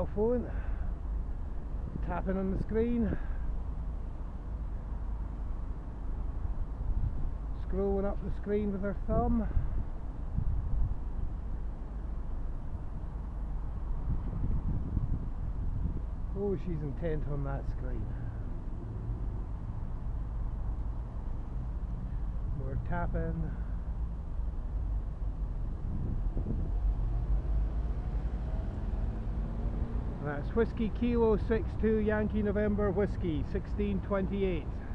mobile phone, tapping on the screen, scrolling up the screen with her thumb. Oh, she's intent on that screen. More tapping. That's Whiskey Kilo 62 Yankee November Whiskey 1628.